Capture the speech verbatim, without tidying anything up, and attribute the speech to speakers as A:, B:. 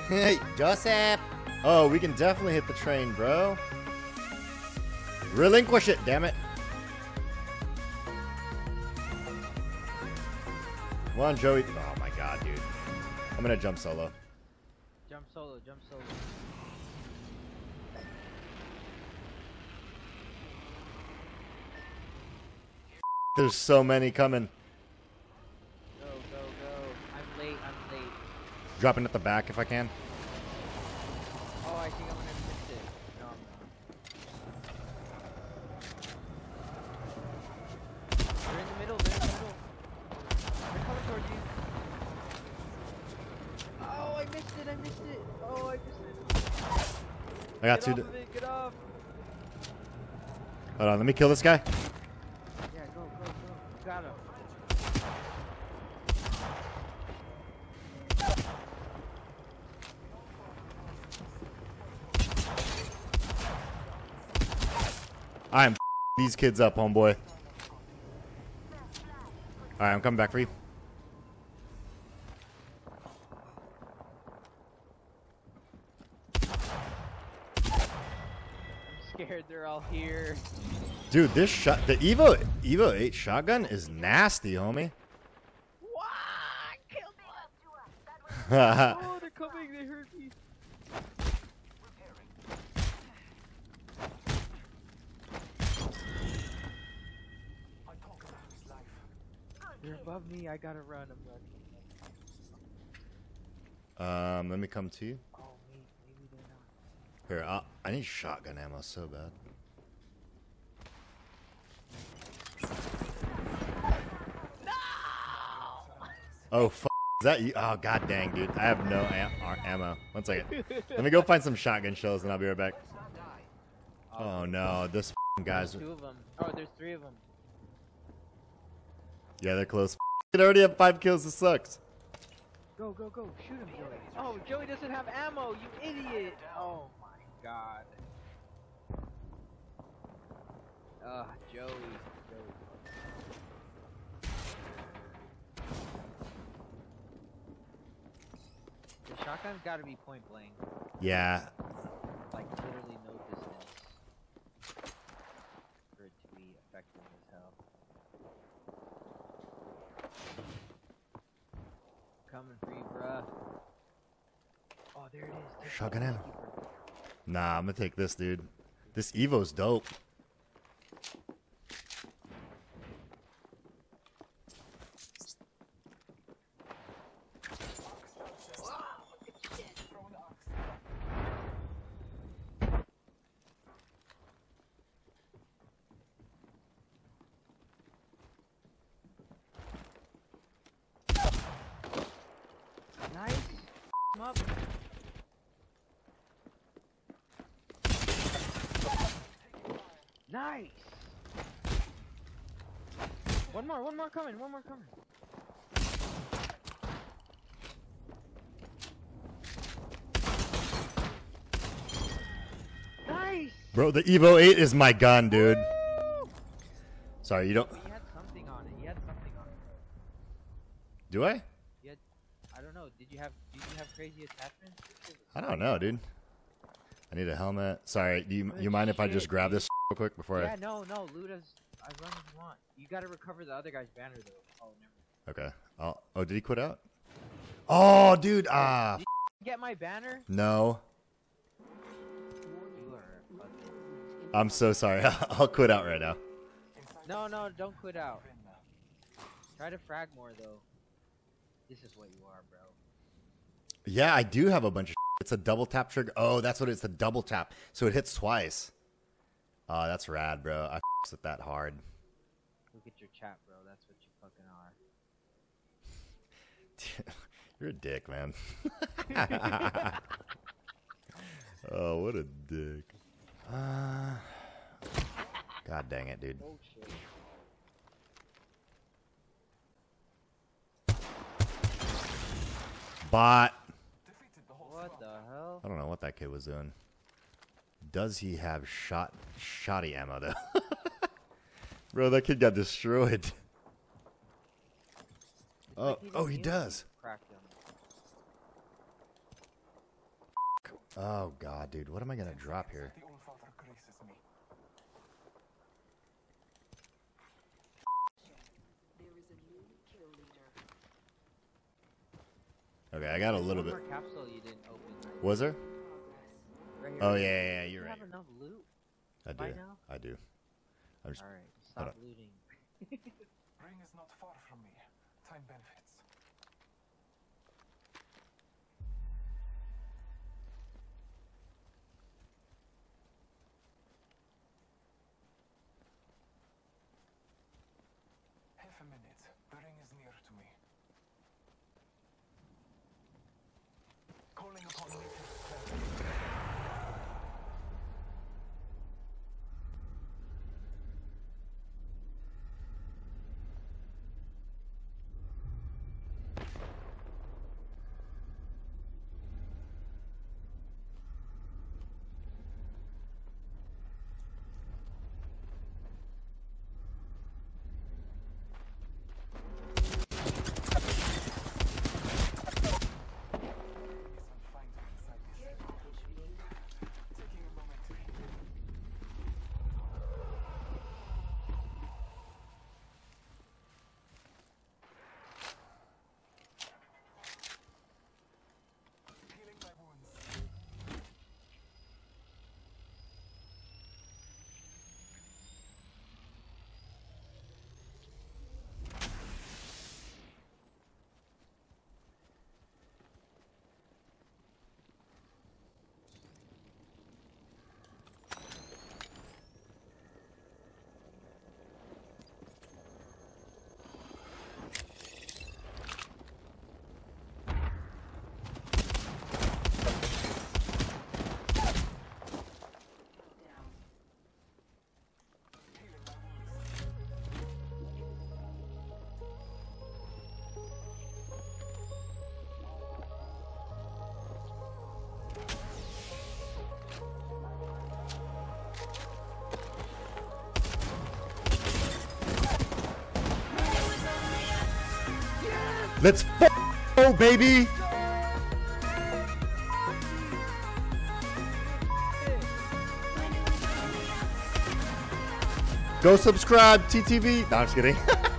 A: Hey, Joseph! Oh, we can definitely hit the train, bro. Relinquish it, damn it. Come on, Joey. Oh my god, dude. I'm gonna jump solo.
B: Jump solo, jump solo.
A: There's so many coming.
B: Go, go, go. I'm late, I'm late.
A: Dropping at the back if I can.
B: Oh, I think I'm gonna miss it. No, I'm not. They're in the middle, they're in the middle. They're coming towards you. Oh, I missed it, I missed it. Oh, I missed it.
A: I got
B: Get
A: two.
B: off of it, get off.
A: Hold on, let me kill this guy.
B: Yeah, go, go, go. You got him.
A: I'm these kids up, homeboy. Alright, I'm coming back for you.
B: Scared they're all here.
A: Dude, this shot, the Evo, Evo eight shotgun is nasty, homie.
B: What? Killed me. Oh, they're coming. They hurt me. They're above me. I gotta run. I'm running.
A: Um, let me come to you.
B: Oh, maybe, maybe they're not.
A: Here, I'll, I need shotgun ammo so bad.
B: No!
A: Oh, f is that you? Oh, god dang, dude. I have no am ammo. One second. Let me go find some shotgun shells and I'll be right back. Oh, no. This guy's...
B: Two of them. Oh, there's three of them.
A: Yeah, they're close. I already have five kills. This sucks.
B: Go, go, go. Shoot him, Joey. Oh, Joey doesn't have ammo, you idiot. Oh, my God. Ugh, Joey. Joey. The shotgun's gotta be point blank.
A: Yeah.
B: Like, literally no distance for it to be effective as hell. Coming for you, bruh. Oh, there it is. Take
A: Shotgun
B: the
A: ammo.
B: keeper.
A: Nah, I'm gonna take this, dude. This Evo's dope.
B: Nice. F up. Nice. One more, one more coming, one more coming. Nice.
A: Bro, the Evo eight is my gun, dude.
B: Woo!
A: Sorry, you don't...
B: He had something on it. He had something on it.
A: Do I?
B: He had, I don't know. Did you have? Did you have crazy attachments?
A: I don't know, dude. I need a helmet. Sorry, do you,
B: Good
A: you mind if I
B: shit,
A: just grab
B: dude.
A: this real quick before
B: Yeah, no, no. Loot as as long as you want. You gotta recover the other guy's banner though. Oh, never.
A: I... Okay. I'll... Oh, did he quit out? Oh, dude. Ah.
B: Did you get my banner?
A: No.
B: You are fucking...
A: I'm so sorry. I'll quit out right now.
B: No, no, don't quit out. Try to frag more though. This is what you are, bro.
A: Yeah, I do have a bunch of It's a double tap trigger. Oh, that's what it's a double tap. So it hits twice. Oh, that's rad, bro. I with that hard.
B: Look at your chat, bro. That's what you fucking are.
A: You're a dick, man. Oh, what a dick. Uh, God dang it, dude.
B: Oh, shit.
A: Bot.
B: What the hell?
A: I don't know what that kid was doing. Does he have shot shoddy ammo though? Bro, that kid got destroyed.
B: It's
A: Oh,
B: like he
A: oh, he
B: didn't heal
A: does.
B: you, cracked him.
A: Oh god, dude, what am I gonna drop here? Okay, I got a little
B: One
A: bit.
B: more capsule you didn't open.
A: Was there?
B: Right here.
A: Oh yeah, yeah, yeah, you're
B: you
A: right.
B: have enough loot.
A: I do.
B: Right now?
A: I do. I'm just.
B: All right, stop looting.
C: Ring is not far from me. Time benefits. Half a minute. The ring is near to me. Calling upon nature's clarity.
A: Let's f go, baby! Go subscribe, T T V. No, I'm just kidding.